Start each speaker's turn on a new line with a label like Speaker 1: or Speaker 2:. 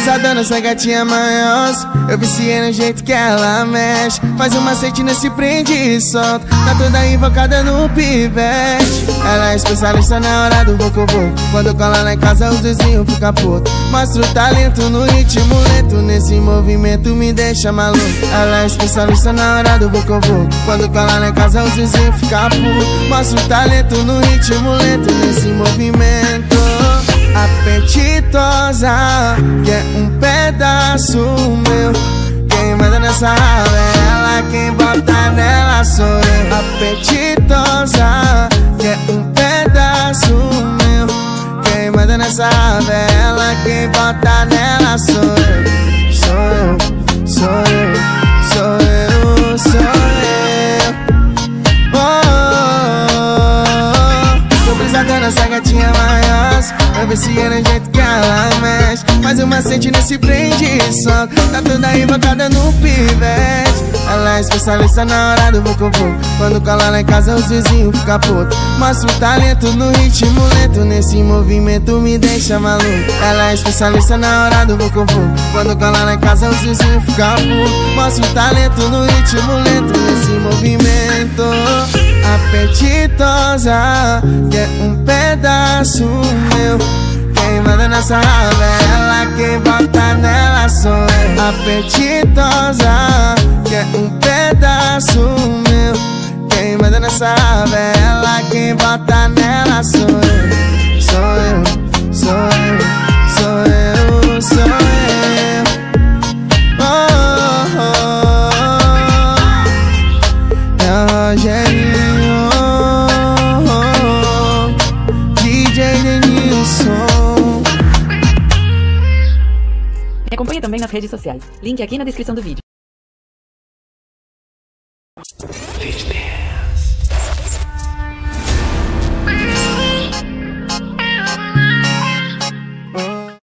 Speaker 1: brisadão nessa gatinha manhosa. Eu viciei no jeito que ela mexe. Faz um macete nesse prende e solta. Tá toda invocada no pivete. Ela é especialista na hora do voco-voco. Quando cola lá em casa os vizinhos ficam putos. Mostra o talento no ritmo lento. Nesse movimento me deixa maluco. Ela é especialista na hora do voco-voco. Quando cola lá em casa os vizinhos ficam putos. Mostra o talento no ritmo lento. Nesse movimento apetitosa, que é um pedaço meu. Quem manda nessa raba é ela, quem bota nela sou eu. Apetitosa, que é um pedaço meu. Quem manda nessa raba é ela, quem bota nela sou eu. Sou eu, sou eu, sou eu, sou eu. Tô brisadão nessa gatinha manhosa. Eu viciei no jeito que ela mexe. Faz um macete nesse prende e solta. Tá toda invocada no pivete. Ela é especialista na hora do voco-voco. Quando cola lá em casa os vizinhos ficam putos. Mostra o talento no ritmo lento. Nesse movimento me deixa maluco. Ela é especialista na hora do voco-voco. Quando cola lá em casa os vizinhos ficam putos. Mostra o talento no ritmo lento. Nesse movimento apetitosa, que é um pedaço meu. Quem manda nessa raba é ela, quem bota nela sou eu. Apetitosa, que é um pedaço meu. Quem manda nessa raba é ela, quem bota nela sou eu. Sou eu, sou eu, sou eu, sou eu. Oh, oh, oh. É o Rogerinho, DJ Denilson.
Speaker 2: Me acompanhe também nas redes sociais. Link aqui na descrição do vídeo.